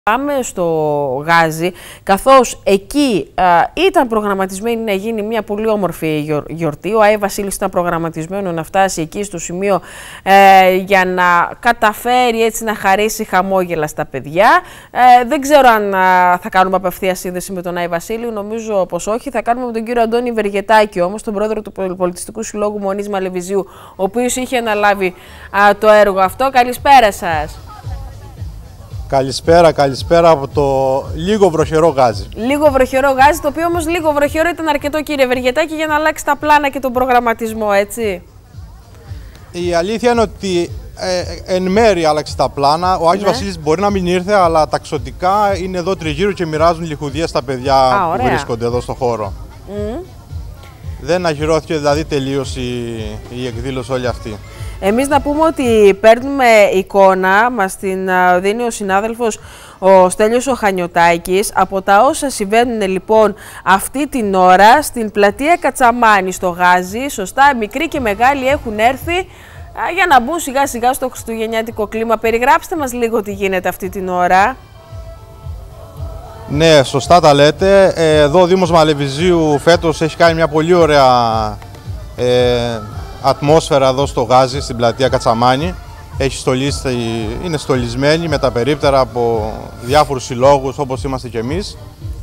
Πάμε στο Γάζι, καθώς εκεί ήταν προγραμματισμένη να γίνει μια πολύ όμορφη γιορτή. Ο Άι Βασίλης ήταν προγραμματισμένο να φτάσει εκεί στο σημείο για να καταφέρει έτσι να χαρίσει χαμόγελα στα παιδιά. Δεν ξέρω αν θα κάνουμε απευθεία σύνδεση με τον Άι Βασίλη, νομίζω πως όχι. Θα κάνουμε με τον κύριο Αντώνη Βεργετάκη όμως, τον πρόεδρο του Πολιτιστικού Συλλόγου Μονής Μαλεβιζίου, ο οποίος είχε αναλάβει το έργο αυτό. Καλησπέρα σας. Καλησπέρα από το λίγο βροχερό Γάζι. Λίγο βροχερό Γάζι, το οποίο όμως λίγο βροχερό ήταν αρκετό, κύριε Βεργετάκη, για να αλλάξει τα πλάνα και τον προγραμματισμό, έτσι. Η αλήθεια είναι ότι εν μέρει άλλαξε τα πλάνα. Ο Άγιος Βασίλης μπορεί να μην ήρθε, αλλά τα ξωτικά είναι εδώ τριγύρω και μοιράζουν λιχουδίες στα παιδιά που βρίσκονται εδώ στο χώρο. Δεν αγυρώθηκε δηλαδή τελείως η εκδήλωση όλη αυτή. Εμείς να πούμε ότι παίρνουμε εικόνα, μας την δίνει ο συνάδελφος ο Στέλιος ο Χανιωτάκης, από τα όσα συμβαίνουν λοιπόν αυτή την ώρα στην πλατεία Κατσαμάνη στο Γάζι. Σωστά, μικροί και μεγάλοι έχουν έρθει για να μπουν σιγά σιγά στο χριστουγεννιάτικο κλίμα. Περιγράψτε μας λίγο τι γίνεται αυτή την ώρα. Ναι, σωστά τα λέτε. Εδώ ο Δήμος Μαλεβιζίου φέτος έχει κάνει μια πολύ ωραία ατμόσφαιρα εδώ στο Γάζι, στην πλατεία Κατσαμάνη. Είναι στολισμένη με τα περίπτερα από διάφορους συλλόγους όπως είμαστε κι εμείς.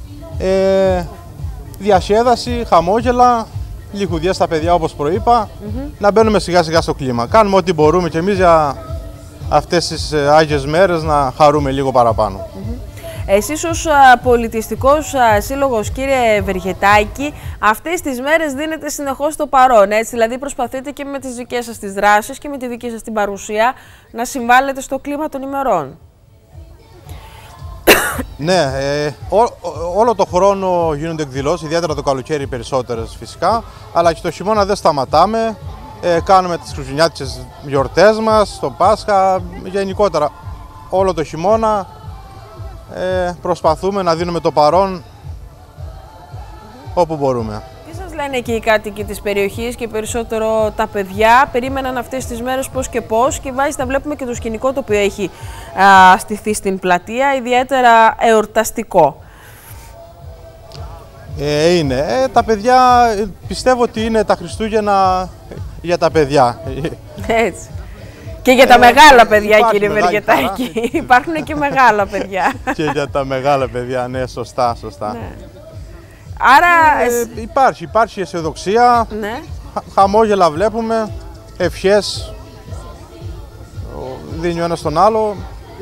Διασκέδαση, χαμόγελα, λιχουδιά στα παιδιά όπως προείπα, να μπαίνουμε σιγά σιγά στο κλίμα. Κάνουμε ό,τι μπορούμε κι εμείς για αυτές τις Άγιες μέρες να χαρούμε λίγο παραπάνω. Εσείς ως πολιτιστικός σύλλογος, κύριε Βεργετάκη, αυτές τις μέρες δίνετε συνεχώς το παρόν, έτσι, δηλαδή προσπαθείτε και με τις δικές σας τις δράσεις και με τη δική σας την παρουσία να συμβάλλετε στο κλίμα των ημερών. Ναι, όλο το χρόνο γίνονται εκδηλώσεις, ιδιαίτερα το καλοκαίρι περισσότερες φυσικά, αλλά και το χειμώνα δεν σταματάμε, κάνουμε τις χριστουγεννιάτικες γιορτές μας, το Πάσχα, γενικότερα όλο το χειμώνα. Προσπαθούμε να δίνουμε το παρόν όπου μπορούμε. Τι σας λένε εκεί οι κάτοικοι της περιοχής και περισσότερο τα παιδιά? Περίμεναν αυτές τις μέρες πώς και πώς, και μάλιστα βλέπουμε και το σκηνικό το οποίο έχει στηθεί στην πλατεία, ιδιαίτερα εορταστικό. Τα παιδιά, πιστεύω ότι είναι τα Χριστούγεννα για τα παιδιά. Έτσι. Και για τα μεγάλα παιδιά, κύριε Βεργετάκη. Υπάρχουν και μεγάλα παιδιά. Και για τα μεγάλα παιδιά, ναι, σωστά. Ναι. Άρα... Υπάρχει αισιοδοξία, ναι. Χαμόγελα βλέπουμε, ευχές δίνει ο ένας τον άλλο.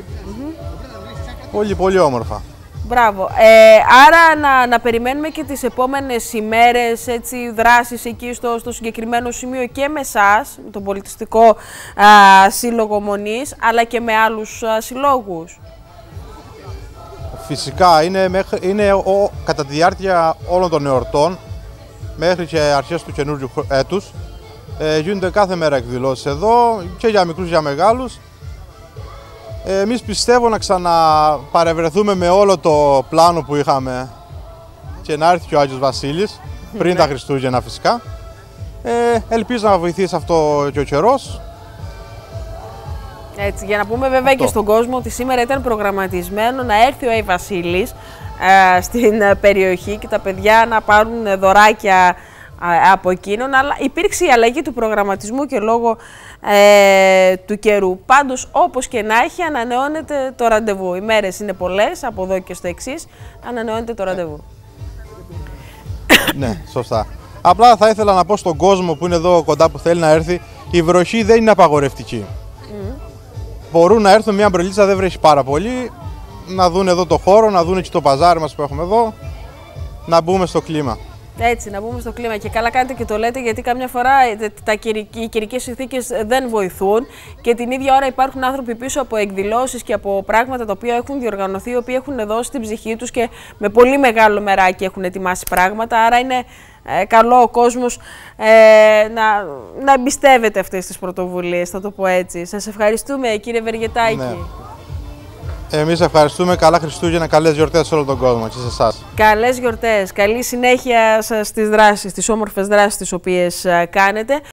Πολύ πολύ όμορφα. Μπράβο. Άρα να περιμένουμε και τις επόμενες ημέρες, έτσι, δράσεις εκεί στο συγκεκριμένο σημείο και με εσάς, τον Πολιτιστικό Σύλλογο Μονής, αλλά και με άλλους συλλόγους. Φυσικά, είναι κατά τη διάρκεια όλων των εορτών, μέχρι και αρχές του καινούριου έτους, γίνονται κάθε μέρα εκδηλώσεις εδώ, και για μικρούς και για μεγάλους. Εμείς πιστεύω να ξαναπαρευρεθούμε με όλο το πλάνο που είχαμε και να έρθει και ο Άγιος Βασίλης, πριν τα Χριστούγεννα φυσικά. Ελπίζω να βοηθήσει αυτό και ο καιρός. Έτσι, για να πούμε βέβαια και στον κόσμο ότι σήμερα ήταν προγραμματισμένο να έρθει ο Άι Βασίλης στην περιοχή και τα παιδιά να πάρουν δωράκια από εκείνον, αλλά υπήρξε η αλλαγή του προγραμματισμού και λόγω του καιρού. Πάντως, όπως και να έχει, ανανεώνεται το ραντεβού. Οι μέρες είναι πολλές, από εδώ και στο εξής, ανανεώνεται το ραντεβού. Ναι, σωστά. Απλά θα ήθελα να πω στον κόσμο που είναι εδώ κοντά, που θέλει να έρθει, η βροχή δεν είναι απαγορευτική. Μπορούν να έρθουν, μια αμπρελίτσα δεν βρέχει πάρα πολύ, να δουν εδώ το χώρο, να δουν και το παζάρι μας που έχουμε εδώ, να μπούμε στο κλίμα. Έτσι, να μπούμε στο κλίμα. Και καλά κάνετε και το λέτε, γιατί καμιά φορά οι καιρικές συνθήκες δεν βοηθούν και την ίδια ώρα υπάρχουν άνθρωποι πίσω από εκδηλώσεις και από πράγματα τα οποία έχουν διοργανωθεί, οι οποίοι έχουν δώσει την ψυχή τους και με πολύ μεγάλο μεράκι έχουν ετοιμάσει πράγματα. Άρα είναι καλό ο κόσμος να εμπιστεύεται αυτές τις πρωτοβουλίες, θα το πω έτσι. Σας ευχαριστούμε, κύριε Βεργετάκη. Ναι. Εμείς ευχαριστούμε. Καλά Χριστούγεννα, καλές γιορτές σε όλο τον κόσμο και σε εσάς. Καλές γιορτές, καλή συνέχεια σας στις δράσεις, τις όμορφες δράσεις τις οποίες κάνετε.